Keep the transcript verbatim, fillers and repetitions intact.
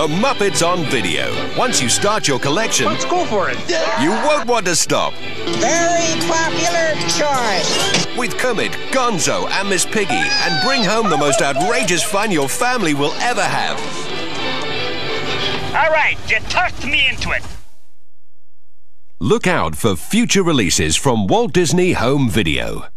The Muppets on Video. Once you start your collection, let's go for it. You won't want to stop. Very popular choice. With Kermit, Gonzo, and Miss Piggy, and bring home the most outrageous fun your family will ever have. All right, you tossed me into it. Look out for future releases from Walt Disney Home Video.